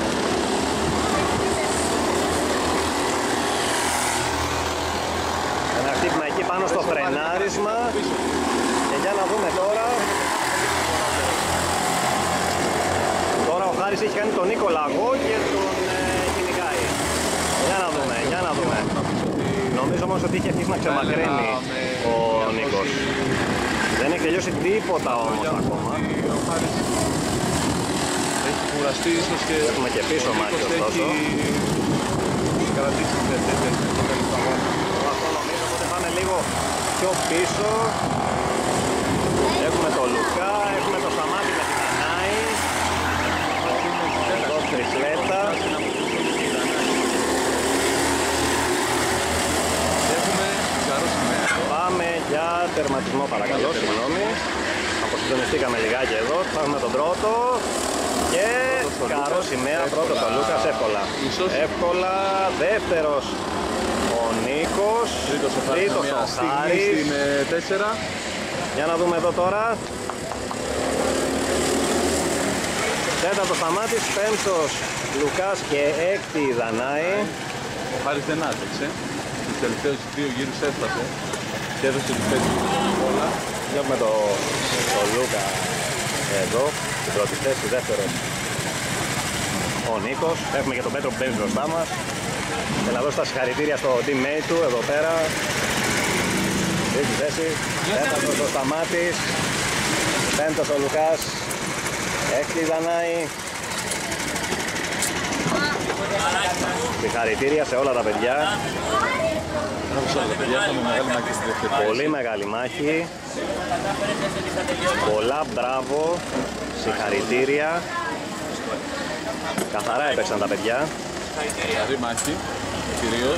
Ένα χτύπημα εκεί πάνω στο φρενάρισμα. Και για να δούμε τώρα. Τώρα ο Χάρης έχει κάνει τον Νίκο λαγό και τον κυνηγάει. Για να δούμε. Νομίζω όμως ότι είχε αρχίσει να ξεμακραίνει ο Νίκος. Δεν έχει τελειώσει τίποτα όμως ακόμα.
Ο Χάρης έχει κουραστεί ίσως και...
Έχουμε και πίσω μάχη ωστόσο.
Έχει κρατήσει την δεύτερη θέση.
Αυτό νομίζω, οπότε πάμε λίγο πιο πίσω. Έχουμε τον Λουκά, έχουμε τον Σταμάτη με την Ανάη. τριχλέτα.
Έχουμε καρό σημαία.
Πάμε για τερματισμό παρακαλώ, συγγνώμη. Αποσυντονιστήκαμε λιγάκι εδώ, πάμε τον πρώτο. Και καρό σημαία, πρώτος ο Λούκας, εύκολα. Εύκολα, δεύτερος ο Νίκος, τρίτος ο Χάρης.
Στην 4.
Για να δούμε εδώ τώρα. Τέταρτος Σταμάτης, πέμπτος Λουκάς και έκτη η Δανάη.
Ο Χάρης δεν άντεξε. Στους τελευταίους 2 γύρους έφτασε και έδωσε τους 5 όλα.
Βλέπουμε το Λούκα εδώ, στην πρώτη θέση, δεύτερος ο Νίκος. Έχουμε και τον Πέτρο που μπαίνει μπροστά μας. Θέλω να δώσω τα συγχαρητήρια στο teammate του εδώ πέρα. Τρίτη θέση, τέταρτος ο Σταμάτης, πέμπτος ο Λουκάς, έκτη η Δανάη. Συγχαρητήρια σε όλα τα παιδιά. Πολύ μεγάλη μάχη. Πολλά μπράβο. Συγχαρητήρια. Καθαρά έπαιξαν τα παιδιά.
Καλή μάχη, κυρίως.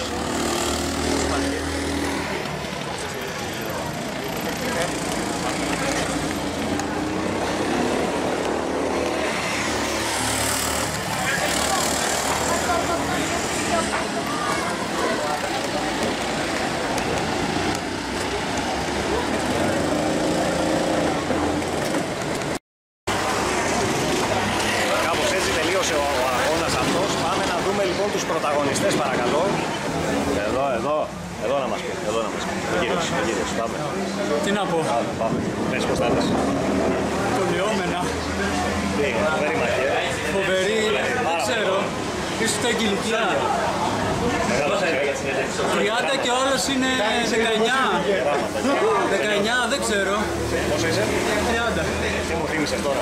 Κάπως έτσι τελείωσε ο αγώνας αυτός. Πάμε να δούμε λοιπόν τους πρωταγωνιστές παρακαλώ. Εδώ να μας πει. Ο κύριος, πάμε.
Τι να πω,
Πάμε. Πες πώς θα είναι.
τελειώμενα.
Τι, φοβερή μάχη.
Φοβερή, δεν ξέρω. Ίσως τα ηλικία. 30 και ο άλλος είναι 19. 19, δεν ξέρω.
Πόσο είσαι?
30.
Τι μου θύμισες τώρα?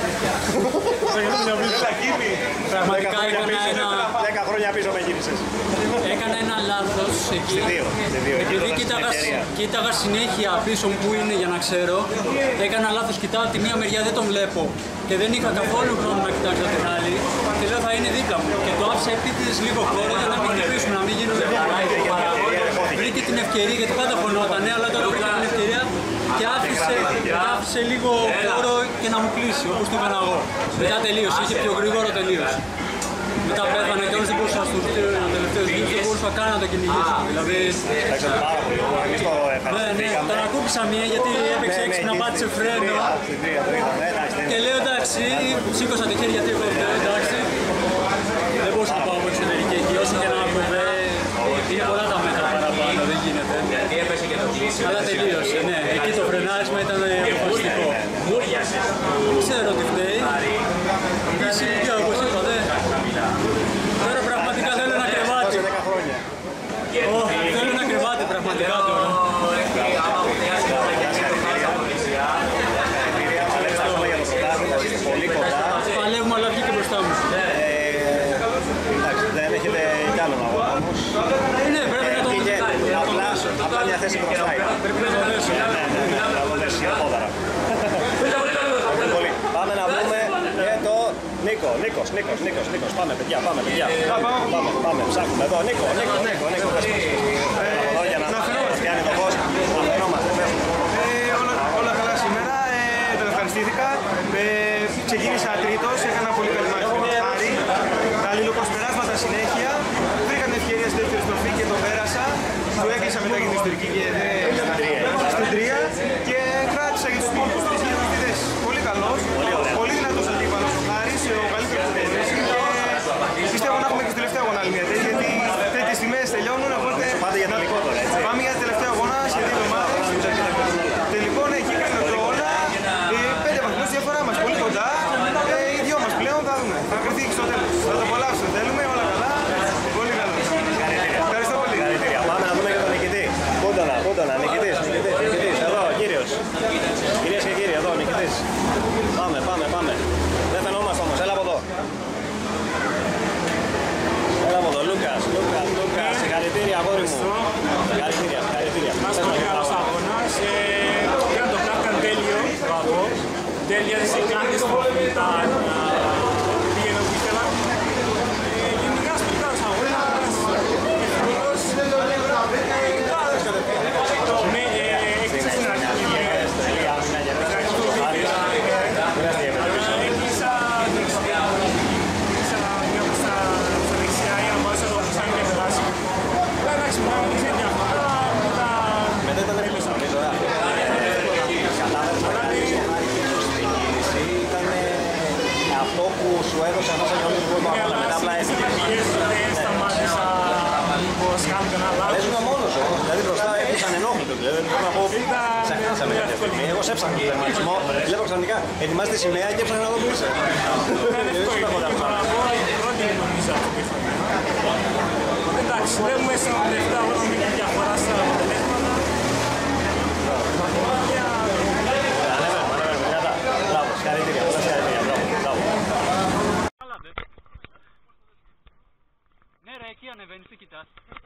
Πραγματικά
Δέκα χρόνια πίσω με γύρισες.
έκανα ένα λάθος εκεί.
Στη δύο.
Επειδή κοίταγα συνέχεια πίσω μου που είναι για να ξέρω, έκανα λάθος, κοιτάω τη μία μεριά, δεν τον βλέπω και δεν είχα καθόλου χρόνο να κοιτάξω την άλλη και λέω θα είναι δίπλα μου και το άφησα επίτηδες λίγο χώρο για να μην χτυπήσουμε, να μην γίνουν βρήκε την ευκαιρία γιατί πάντα φωνότανε, αλλά τώρα βρήκε την ευκαιρία και άφησε λίγο χώρο και να μου κλείσει όπως το έκανα εγώ. Μετά τελείωσε, είχε πιο γρήγορο τελείωσε. Μετά πέθανε και όλους δεν μπορούσα να στους τελευταίους γύρους, δεν μπορούσα καν να το κυνηγήσω. Δηλαδή...
Παίξατε πάρα πολύ, εμείς το ευχαριστηθήκαμε.
Τον ακούπησα μία γιατί έπαιξε έξυπνα, πάτησε φρένο. Και λέω εντάξει, σήκωσα το χέρι γιατί εγώ λέω εντάξει. Δεν μπορούσα να πάω από εξωτερική εκεί, όσο και να κοβέ. Είναι πολλά τα μέτρα παραπάνω, δεν γίνεται.
Γιατί έπεσε και το κλείσει.
Αλλά τελείωσε, ναι. Εκεί το φρενάρισμα ήταν αποφασιστικό. Δεν ξέρω τι φταίει. Είσαι ηλικία όπως είπατε. Τώρα πραγματικά θέλω ένα κρεβάτι. Θέλω ένα κρεβάτι πραγματικά τώρα. Παλεύουμε αλλά βγήκε μπροστά μου.
Εντάξει, δεν έχετε κι άλλο να βγάλω όμως.
Ναι, πρέπει να το δώσω.
Απλά μια θέση μπροστά είναι.
Πρέπει να το δώσω.
Να το δέσει απόδαρα. Πάμε να βρούμε και το Νίκος. Πάμε παιδιά. Πάμε, ψάχνουμε εδώ. Νίκο. Εδώ για να πιάνει το φως. Αφαιρόμαστε.
Όλα καλά σήμερα, τον ευχαριστήθηκα. Ξεκίνησα τρίτος, έκανα πολύ καλή μάχη με τον Χάρη. Τα αλληλοπροσπεράσματα συνέχεια. Βρήκα την ευκαιρία στη δεύτερη στροφή και το πέρασα. Του έκλεισα μετά την ιστορική και στην τρία. Και κράτησα για τους υπόλοιπους τρεις γύρους στη θέση. Πολύ καλός, πολύ δυνατός αντίπαλος ο Χάρης, ο καλύτερος που έχει θέση. Και πιστεύω να έχουμε και στη τελευταία αγώνα άλλη μια τέτοια, γιατί τέτοιες τιμές τελειώνουν. Οπότε
Πάτε για τελικό τώρα, έτσι.
πάμε για τελευταία αγώνα σε 2 εβδομάδες. Τελικό εκεί κρίνονται όλα. 5 βαθμούς διαφορά μας, πολύ κοντά. Οι δυο μας πλέον θα δούμε. Θα κρυθεί και στο τέλος. Θα το απολαύσουμε. Θέλουμε όλα καλά. Πολύ καλό. Ευχαριστώ πολύ.
Πάμε να δούμε και τον νικητή. Κούντονα, νικητής. Εδώ, ο κύριος. Κυρίες και κύριοι, εδώ, νικητής. Πάμε. Δεν φαινόμαστε όμως, έλα από εδώ. Λούκας. Συγχαρητήρια, αγόρι μου. Συγχαρητήρια.
Καλός αγώνας. Ήταν το κάπηκαν τέλειο. Μπράβο. Τέλεια, δεν σε κάνεις που ήταν πήγαινε όπου ήθελα.
ήσουν μόνος σου. Δηλαδή μπροστά έπαιξαν ενόχλητο. Δηλαδή θέλω να πω, ξεχάσαμε κάποια στιγμή. Εγώ σε έψαχνα τον τερματισμό. Βλέπω ξαφνικά ετοιμάζεται η σημαία και έψαχνα να δω που είσαι.
Εντάξει, δεν μου έσαι με λεφτά, εγώ νομίζω διαφορά στα αποτελέσματα.
Ανέβαινε, κατά. Μπράβο, συγχαρητήρια, μπράβο.
Ναι ρε, εκεί ανεβαίνεις, τι κοιτάς.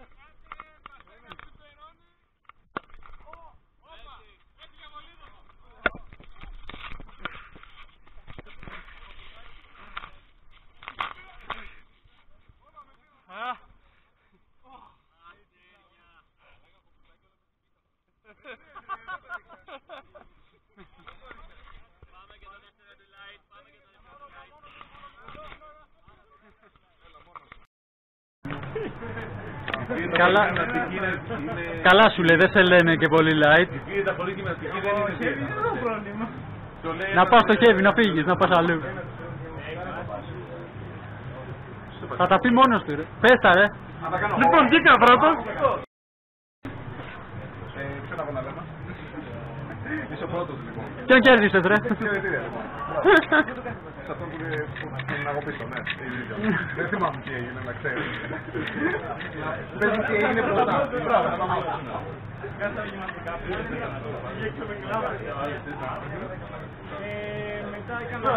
Καλά σου λέει, δεν σε λένε και πολύ light. Να πας στο heavy, να φύγεις, να πας αλλού. Θα τα πει μόνος του ρε. Πες τα ρε. Λοιπόν, τι έκανα πρώτος.
Ποιο να πω να λέμε. Είσαι ο πρώτος λοιπόν.
Ποιον κέρδισες ρε.
Συγχαρητήρια λοιπόν. Σε αυτόν που είναι εγώ πίσω, ναι. Δεν θυμάμαι τι έγινε, να ξέρεις. Παίζει τι έγινε μπροστά. Μπράβο, να πάμε.
Μετά έκανα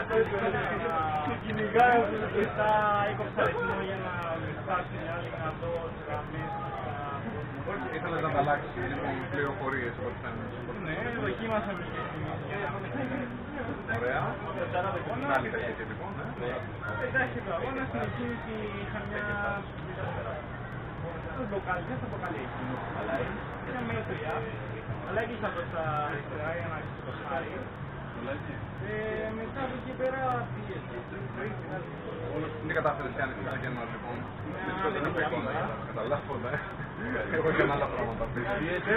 κυνηγάω και στα έκοψα ρυθμό για να φτάσει μια άλλη δυνατό γραμμές.
Όχι, ήθελες να ανταλλάξεις πληροφορίες από ό,τι φαίνεται.
Ναι, δοκίμασα και
ωραία. Άλλη ταχύτητα λοιπόν, ναι.
Εντάξει, το αγώνα στην εκκίνηση είχα μια... Το μπλοκάλι, δεν θα το καλεί εκείνο, αλλά ήταν μέτρια. Αλλά έκλεισα προς τα αριστερά για να αρχίσει το χάρι. Μετά από εκεί πέρα πήγες.
Δεν κατάφερες και άνοιξε ένα κενό λοιπόν. Δεν είναι εικόνα, καταλάβω, εγώ έκανα άλλα πράγματα πίσω.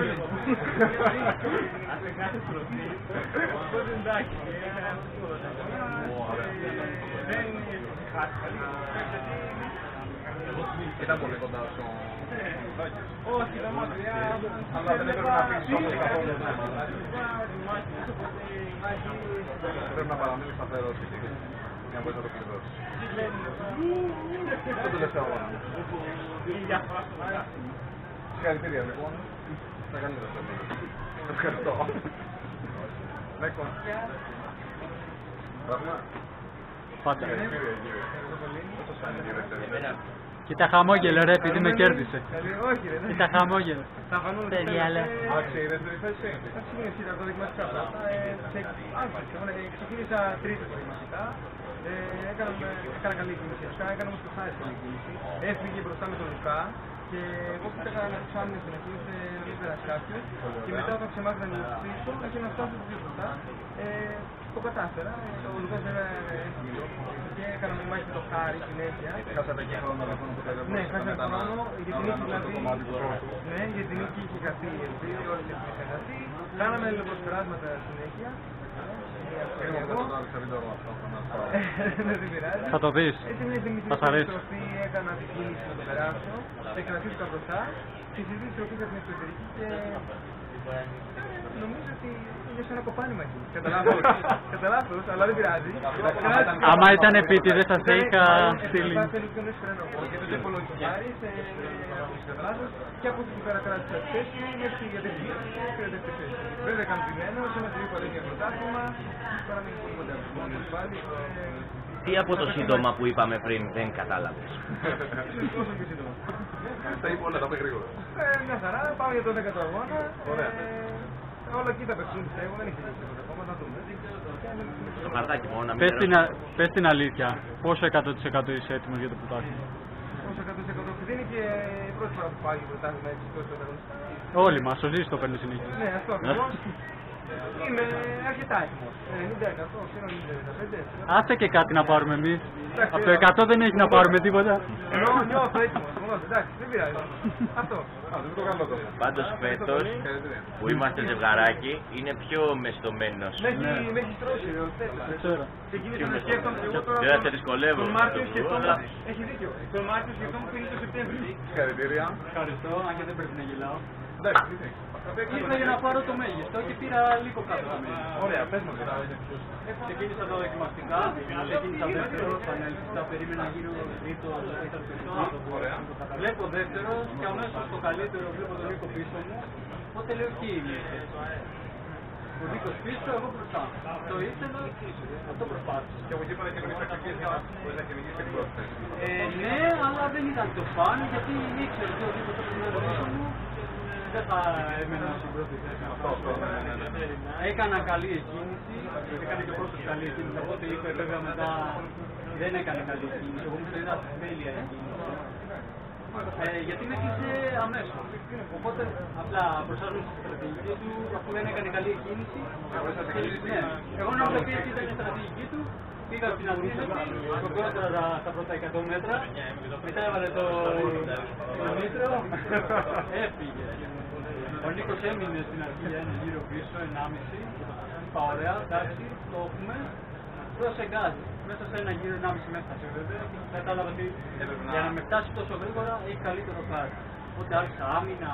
Σε κάθε στροφή, οπότε εντάξει, δεν χάθηκα.
Ήταν πολύ κοντά στο...
Όχι, ήταν μακριά,
αλλά δεν έπρεπε να αφήσεις όμως καθόλου. Πρέπει να παραμείνεις σταθερός για να μπορείς να το κλειδώσεις. Το τελευταίο αγώνα. Συγχαρητήρια λοιπόν. Θα κάνεις το θέμα. Ευχαριστώ. Νέκο. Πράγμα.
Πάντα.
Πόσο σαν είναι η δεύτερη.
Κοίτα χαμόγελο ρε, επειδή με κέρδισε.
Όχι ρε.
Κοίτα χαμόγελο.
Θα φανούν
Παιδιά λέ.
Άξε η δεύτερη θέση.
Θα ξεκινήσει από δοκιμαστικά πράγματα. Ξεκίνησα τρίτο δοκιμαστικά. Έκανα καλή κίνηση. Έκανα όμως το χάρη καλή κίνηση. Έφυγε μπροστά με τον Λουκά και εγώ που έκανα να τους άμυνες στην αρχή ώστε να μην περάσει κάποιος. Και μετά όταν ξεμάθηκα να μην πίσω και να φτάσω πιο μπροστά. Το κατάφερα. Ο Λουκάς βέβαια έφυγε και έκανα με μάχη το χάρη συνέχεια.
Χάσατε και χρόνο λοιπόν που θέλετε.
Ναι, χάσατε χρόνο. Για την νίκη δηλαδή. Ναι, για την νίκη είχε χαθεί η ελπίδα, όλες οι ελπίδες είχαν χαθεί. Κάναμε προσπεράσματα συνέχεια. Δεν πειράζει.
Θα το δεις. Θα σ' αρέσει.
Έκανα την κίνηση να το περάσω. Θα κρατήσω τα μπροστά. Τη συζήτηση που είχα στην εσωτερική και νομίζω ότι είναι σαν ένα κοπάνημα εκεί. Κατά λάθος, αλλά δεν πειράζει.
Άμα ήταν επίτηδες θα σε είχα στείλει.
Θέλω και νωρίς φρένο εγώ γιατί δεν υπολογίζω χάρης. Κατά λάθος και από εκεί πέρα κράτησα τη θέση μέχρι για την θέση. Βέβαια καμπημένο, σε ένα τρίπο για πρωτάθλημα. Τώρα μην πω τίποτα πάλι.
Τι από το σύντομα που είπαμε πριν δεν κατάλαβες.
Όσο και σύντομα.
Τα είπα όλα, τα είπε γρήγορα.
Μια χαρά, πάμε για το 10ο αγώνα.
Ωραία.
Όλα εκεί τα παιχνίδια πιστεύω, δεν έχει τίποτα ακόμα, θα δούμε.
Στο χαρτάκι μόνο να μην
Πες την αλήθεια, πόσο 100% είσαι έτοιμος για το πρωτάθλημα.
Πόσο 100% δεν είναι και η πρώτη φορά που πάει το πρωτάθλημα έτσι τόσο ανταγωνιστικά.
Όλοι μας, ο Ζήσης το παίρνει συνέχεια.
Ναι, αυτό ακριβώς.
Είμαι αρκετά έτοιμος. 90%, 95%.
Άσε και κάτι να πάρουμε εμείς. Από το 100 δεν έχει να πάρουμε τίποτα.
Ενώ νιώθω έτοιμος. Εντάξει, δεν πειράζει. Αυτό.
Πάντως φέτος που είμαστε ζευγαράκι είναι πιο μεστομένος.
Με έχει τρώσει, ρε. Ξεκίνησα να σκέφτομαι εγώ τώρα.
Δεν θα σε δυσκολεύω.
Τον Μάρτιο σκεφτόμουν. Έχει δίκιο. Τον Μάρτιο σκεφτόμουν που είναι το Σεπτέμβριο.
Συγχαρητήρια.
Ευχαριστώ, αν και δεν πρέπει να γελάω.
Εντάξει,
Ήρθα για να πάρω το μέγιστο και πήρα λίγο κάτω το μέγιστο.
ωραία, πες μας.
Ξεκίνησα τα δοκιμαστικά, ξεκίνησα δεύτερο, θα περίμενα γύρω τρίτο, τέταρτο. Βλέπω δεύτερο και αμέσως το καλύτερο βλέπω τον Νίκο πίσω μου, οπότε λέω εκεί είναι. Ο Νίκος πίσω, εγώ μπροστά. Το ήθελα, αυτό προσπάθησα.
Και από εκεί πέρα και εμείς θα μπορείς να κυνηγήσεις την πρώτη θέση.
Ναι, αλλά δεν ήταν το φαν, γιατί ήξερε ότι ο Νίκος θα είναι πίσω μου. Δεν θα έμενα στην πρώτη θέση. Έκανα καλή εκκίνηση, έκανε και πρώτος καλή εκκίνηση, οπότε είπε βέβαια μετά δεν έκανε καλή εκκίνηση, εγώ μου είδα τέλεια εκκίνηση. Γιατί με έκλεισε αμέσως. Οπότε απλά προσάρμοσε στη στρατηγική του, αφού δεν έκανε καλή εκκίνηση. Ναι, εγώ νόμιζα ότι ήταν η στρατηγική του. Πήγα στην αντίθεση, σκοπιότερα στα πρώτα 100 μέτρα, μετά έβαλε το νήτρο, έφυγε. Ο Νίκος έμεινε στην αρχή για ένα γύρο πίσω, 1,5. Είπα ωραία, εντάξει, το έχουμε. Δώσε γκάζ. Μέσα σε ένα γύρο 1,5 έφτασε βέβαια. Κατάλαβα ότι για να με φτάσει τόσο γρήγορα έχει καλύτερο κάρι. Οπότε άρχισα άμυνα.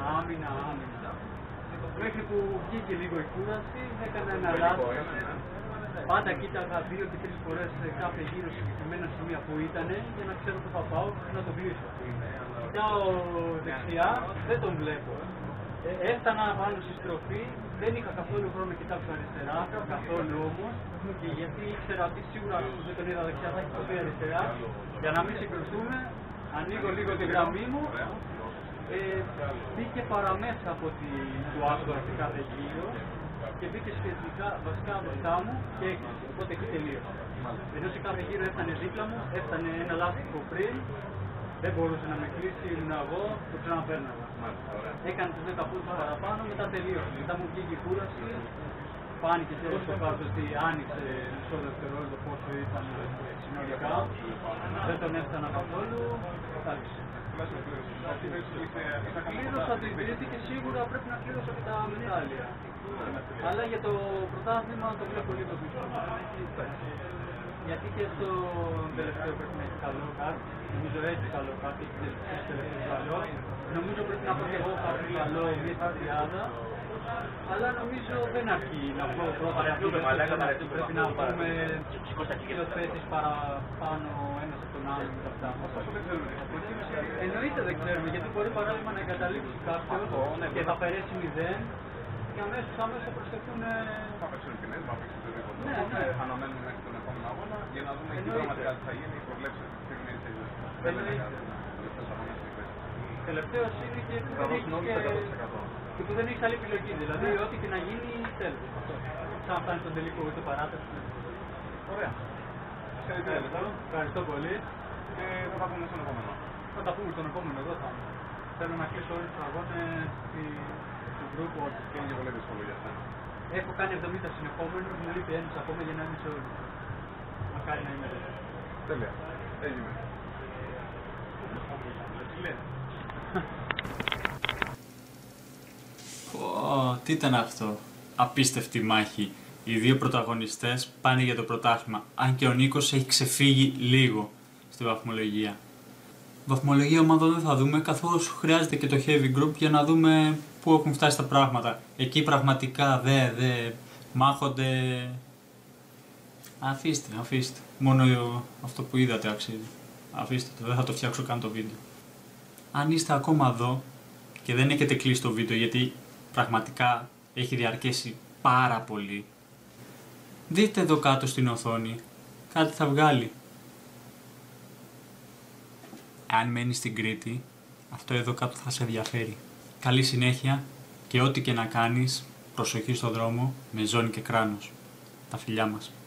Μέχρι που βγήκε λίγο η κούραση, έκανα ένα λάθος. Πάντα κοίταγα 2 και 3 φορές κάθε γύρο σε συγκεκριμένα σημεία που ήταν για να ξέρω που θα πάω και να το κλείσω. Κοιτάω δεξιά, δεν τον βλέπω. Έφτανα πάνω στη στροφή, δεν είχα καθόλου χρόνο να κοιτάξω αριστερά, καθόλου όμως, και γιατί ήξερα ότι σίγουρα δεν τον είδα δεξιά, θα έχει το πει αριστερά, για να μην συγκρουστούμε, ανοίγω λίγο τη γραμμή μου, μπήκε παραμέσα από το άκρο σε κάθε γύρο και μπήκε σχετικά βασικά μπροστά μου και έκλεισε, οπότε εκεί τελείωσε. Ενώ σε κάθε γύρο έφτανε δίπλα μου, έφτανε ένα λάστιχο πριν, δεν μπορούσε να με κλείσει, ήμουν εγώ, το ξαναπέρναγα. Έκανε τους 10 πόντους παραπάνω, μετά τελείωσε. Μετά μου βγήκε η κούραση, φάνηκε στο κάτω ότι άνοιξε μισό δευτερόλεπτο πόσο ήταν συνολικά. Δεν τον έφτανα καθόλου, κατάληξε. Κλείρωσα την τρίτη και σίγουρα πρέπει να κλείρωσα και τα μετάλλια. Αλλά για το πρωτάθλημα το βλέπω λίγο πίσω. Γιατί και στο τελευταίο πρέπει να έχει καλό κάτι. Νομίζω έχει καλό κάτι, έχει τελευταίο καλό. Νομίζω πρέπει να πω και εγώ κάτι καλό εμείς στην τριάδα. Αλλά νομίζω δεν αρκεί να πω πρώτα αυτό πρέπει να πούμε 2 θέσεις παραπάνω ένας από τον άλλον και αυτά. Εννοείται δεν ξέρουμε, γιατί μπορεί παράδειγμα να εγκαταλείψει κάποιος και θα περάσει 0 και αμέσως θα προσθεθούν...
Θα παίξουν ποινές, θα παίξουν οτιδήποτε. Αναμένουμε μέχρι τον επόμενο αγώνα για να δούμε εκεί πραγματικά τι θα γίνει, οι προβλέψεις
τελευταίος είναι και που δεν έχεις άλλη επιλογή, δηλαδή ό,τι και να γίνει τέλος. Σαν φτάνει στον τελικό ούτε παράταση.
Ωραία.
Ευχαριστώ πολύ.
Και θα τα πούμε στον επόμενο.
Θα τα πούμε στον επόμενο, εδώ θα είμαι. Θέλω να κλείσω όλους τους αγώνες του γκρουπ.
Και είναι και πολύ δύσκολο για σένα.
Έχω κάνει 70 συνεχόμενους, μου λείπει ένας ακόμα για να είμαι σε όλους. Μακάρι να είμαι εδώ.
Τέλεια. Έγινε.
Τι ήταν αυτό. Απίστευτη μάχη. Οι δύο πρωταγωνιστές πάνε για το πρωτάθλημα. Αν και ο Νίκος έχει ξεφύγει λίγο στη βαθμολογία. Βαθμολογία ομάδων δεν θα δούμε, καθώς χρειάζεται και το heavy group για να δούμε πού έχουν φτάσει τα πράγματα. Εκεί πραγματικά δε μάχονται. Αφήστε. Μόνο αυτό που είδατε αξίζει. Αφήστε το, δεν θα το φτιάξω καν το βίντεο. Αν είστε ακόμα εδώ και δεν έχετε κλείσει το βίντεο γιατί πραγματικά έχει διαρκέσει πάρα πολύ, δείτε εδώ κάτω στην οθόνη, κάτι θα βγάλει. Αν μένεις στην Κρήτη, αυτό εδώ κάτω θα σε ενδιαφέρει. Καλή συνέχεια και ό,τι και να κάνεις, προσοχή στο δρόμο, με ζώνη και κράνος. Τα φιλιά μας.